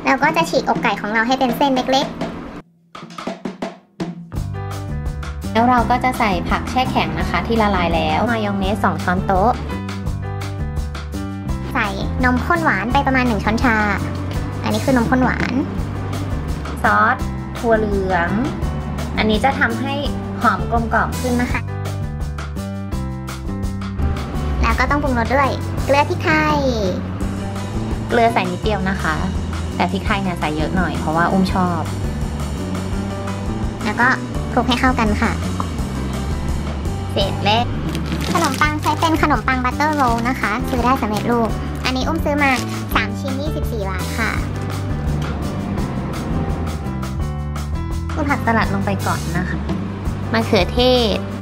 เราก็จะฉีกอกไก่ของเราให้เป็นเส้นเล็กๆแล้วเราก็จะใส่ผักแช่แข็งนะคะที่ละลายแล้วมายองเนส2 ช้อนโต๊ะใส่นมข้นหวานไปประมาณ1 ช้อนชาอันนี้คือนมข้นหวานซอสถั่วเหลืองอันนี้จะทำให้หอมกลมกล่อมขึ้นนะคะแล้วก็ต้องปรุงรสด้วยเกลือพริกไทยเกลือใส่นิดเดียวนะคะแต่พริกไทยเนี่ยใส่เยอะหน่อยเพราะว่าอุ้มชอบแล้วก็คลุกให้เข้ากันค่ะเสร็จแล้วขนมปังใช้เป็นขนมปังบัตเตอร์โรลนะคะซื้อได้สำเร็จรูปอันนี้อุ้มซื้อมา3 ชิ้น24 บาทค่ะอุ้มผัดสลัดลงไปก่อนนะคะมะเขือเทศ